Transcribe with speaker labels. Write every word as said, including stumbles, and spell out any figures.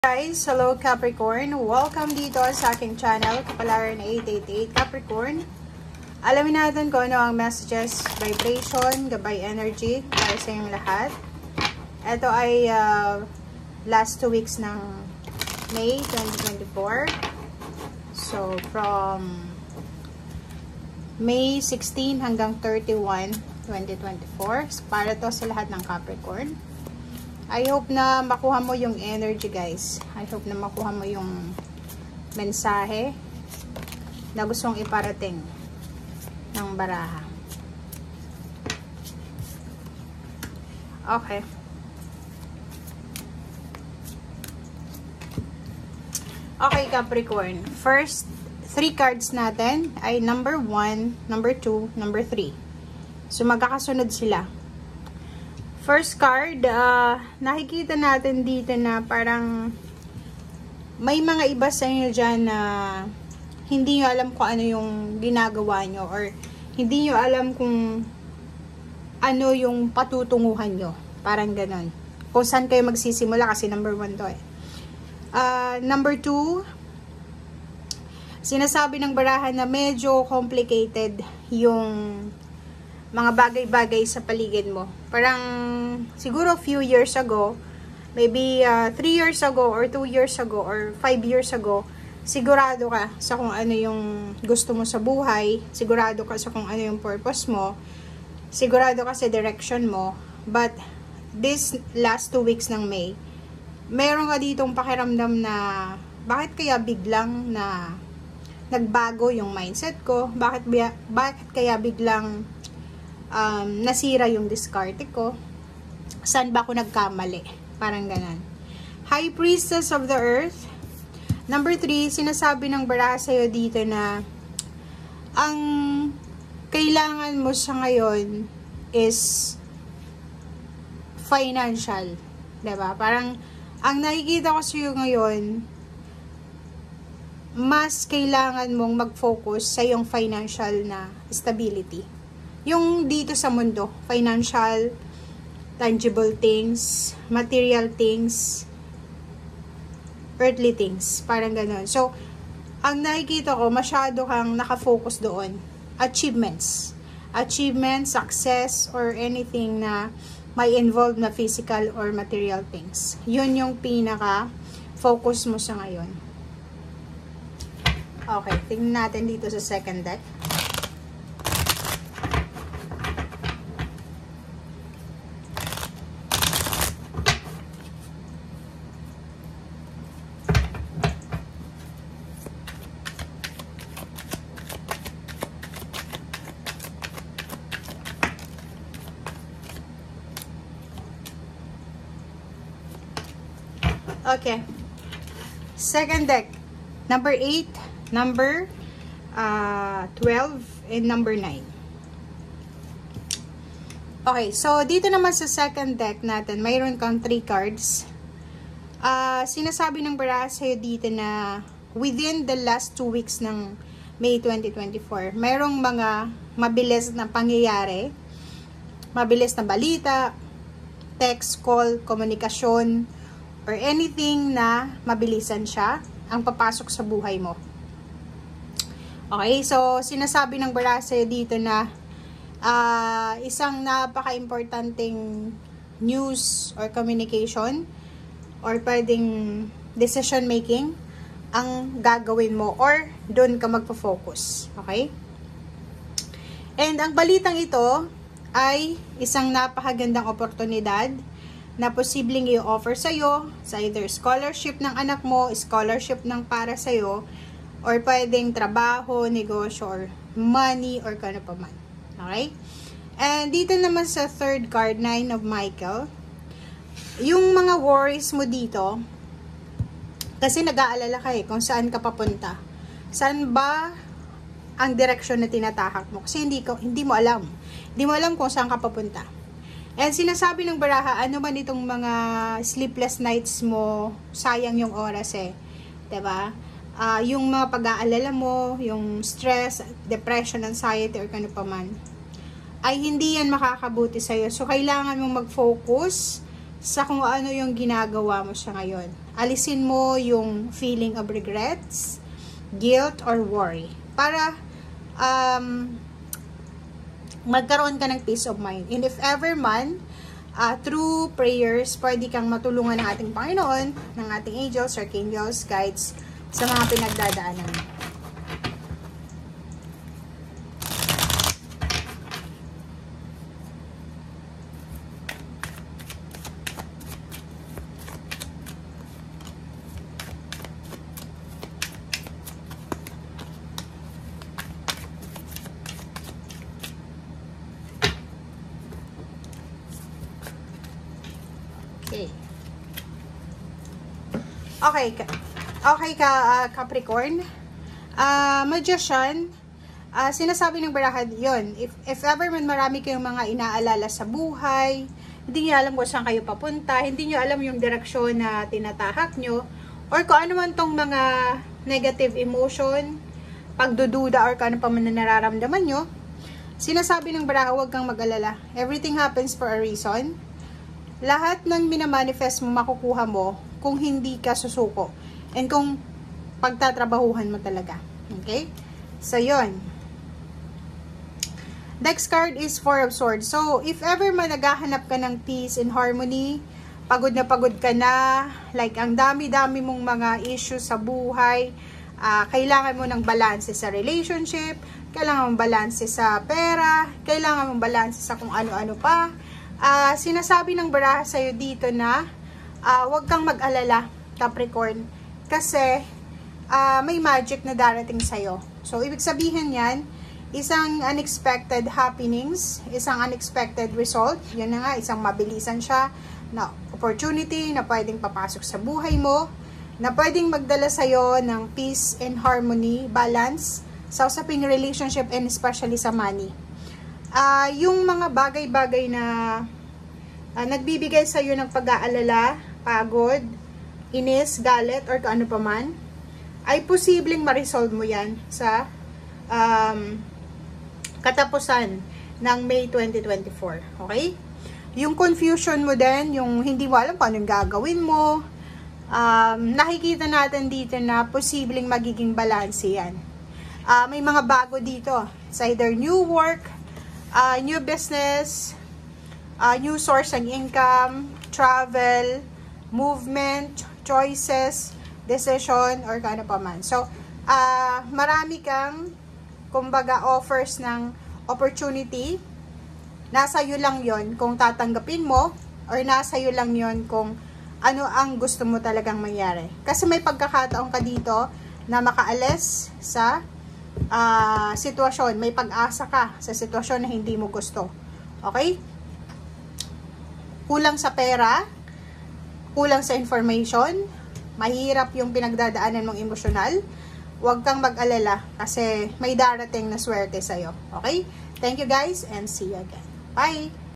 Speaker 1: Guys, hello Capricorn. Welcome dito sa aking channel, Kapalaran eight eight eight Capricorn. Alamin natin kung ano ang messages, vibration, gabay energy para sa inyong lahat. Ito ay uh, last two weeks ng May twenty twenty-four. So, from May sixteen hanggang thirty-one, twenty twenty-four. Para to sa lahat ng Capricorn. I hope na makuha mo yung energy, guys. I hope na makuha mo yung mensahe na gustong iparating ng baraha. Okay. Okay, Capricorn. First, three cards natin ay number one, number two, number three. So, magkakasunod sila. First card, uh, nakikita natin dito na parang may mga iba sa inyo dyan na hindi nyo alam kung ano yung ginagawa nyo or hindi nyo alam kung ano yung patutunguhan nyo. Parang ganon. Kung saan kayo magsisimula kasi number one to eh. Uh, number two, sinasabi ng barahan na medyo complicated yung mga bagay-bagay sa paligid mo. Parang siguro few years ago, maybe uh, three years ago or two years ago or five years ago, sigurado ka sa kung ano yung gusto mo sa buhay, sigurado ka sa kung ano yung purpose mo, sigurado ka sa direction mo. But this last two weeks ng May, meron ka ditong pakiramdam na bakit kaya biglang na nagbago yung mindset ko? Bakit, bakit kaya biglang Um, nasira yung diskarte ko? Saan ba ako nagkamali? Parang ganan. High Priestess of the Earth. Number three, sinasabi ng baraha sa'yo dito na ang kailangan mo sa ngayon is financial. Diba? Parang ang nakikita ko sa'yo ngayon, mas kailangan mong mag-focus sa yung financial na stability. Yung dito sa mundo, financial, tangible things, material things, earthly things, parang gano'n. So, ang nakikita ko, masyado kang nakafocus doon. Achievements. Achievements, success, or anything na may involve na physical or material things. Yun yung pinaka-focus mo sa ngayon. Okay, tingnan natin dito sa second deck. Okay. Second deck. Number eight, number uh, twelve, and number nine. Okay, so dito naman sa second deck natin, mayroon kang three cards. Uh, sinasabi ng baraha sa'yo dito na within the last two weeks ng May twenty twenty-four, mayroong mga mabilis na pangyayari, mabilis na balita, text, call, komunikasyon, or anything na mabilisan siya ang papasok sa buhay mo. Okay, so sinasabi ng baraha sa'yo dito na uh, isang napaka-importanting news or communication or pwedeng decision making ang gagawin mo or doon ka magpo-focus. Okay? And ang balitang ito ay isang napakagandang oportunidad na posibleng i-offer sa'yo sa either scholarship ng anak mo, scholarship ng para sa'yo, or pwedeng trabaho, negosyo, or money, or kano pa man. Okay? And dito naman sa third card, Nine of Michael, yung mga worries mo dito, kasi nag-aalala ka eh, kung saan ka papunta. Saan ba ang direksyon na tinatahak mo? Kasi hindi, ko, hindi mo alam. Hindi mo alam kung saan ka papunta. And sinasabi ng baraha, ano man itong mga sleepless nights mo, sayang yung oras eh. Diba? Uh, yung mga pag-aalala mo, yung stress, depression, anxiety, or kano pa man, ay hindi yan makakabuti sa'yo. So, kailangan mong mag-focus sa kung ano yung ginagawa mo sa ngayon. alisin mo yung feeling of regrets, guilt, or worry. Para um, magkaroon ka ng peace of mind. And if ever man, uh, through prayers, pwede kang matulungan ng ating Panginoon, ng ating angels, archangels, guides, sa mga pinagdadaanan. Okay. Okay ka. Okay ka, uh, Capricorn. Uh, Magician, uh, sinasabi ng baraha yun, if, if ever man marami kayong mga inaalala sa buhay, hindi nyo alam kung saan kayo papunta, hindi nyo alam yung direksyon na tinatahak nyo, or kung ano man tong mga negative emotion, pagdududa, or kung ano pa man na nararamdaman nyo, sinasabi ng baraha, huwag kang mag-alala. Everything happens for a reason. Lahat ng minamanifest mo, makukuha mo kung hindi ka susuko. And kung pagtatrabahuhan mo talaga. Okay? So, yun. Next card is Four of Swords. So, if ever man naghahanap ka ng peace and harmony, pagod na pagod ka na, like ang dami-dami mong mga issues sa buhay, uh, kailangan mo ng balance sa relationship, kailangan mong balance sa pera, kailangan mong balance sa kung ano-ano pa. Uh, sinasabi ng baraha sa'yo dito na uh, huwag kang mag-alala, Capricorn, kasi uh, may magic na darating sa'yo. So, ibig sabihin yan, isang unexpected happenings, isang unexpected result, yun na nga, isang mabilisan siya na opportunity na pwedeng papasok sa buhay mo, na pwedeng magdala sa'yo ng peace and harmony, balance, sa usaping relationship and especially sa money. Uh, yung mga bagay-bagay na uh, nagbibigay sa iyo ng pag-aalala, pagod, inis, galit, or ano pa man, ay posibleng ma-resolve mo yan sa um, katapusan ng May twenty twenty-four. Okay? Yung confusion mo din, yung hindi mo alam paano yung gagawin mo, um, nakikita natin dito na posibleng magiging balance yan. Uh, may mga bago dito. It's either new work, Uh, new business, uh, new source ng income, travel, movement, choices, decision, or ano pa man. So, uh, marami kang, kumbaga, offers ng opportunity. Nasa iyo lang yon kung tatanggapin mo, or nasa iyo lang yon kung ano ang gusto mo talagang mangyari. Kasi may pagkakataon ka dito na makaalis sa Uh, sitwasyon, may pag-asa ka sa sitwasyon na hindi mo gusto. Okay? Kulang sa pera, kulang sa information, mahirap yung pinagdadaanan mong emosyonal, huwag kang mag-alala kasi may darating na swerte sa'yo. Okay? Thank you guys and see you again. Bye!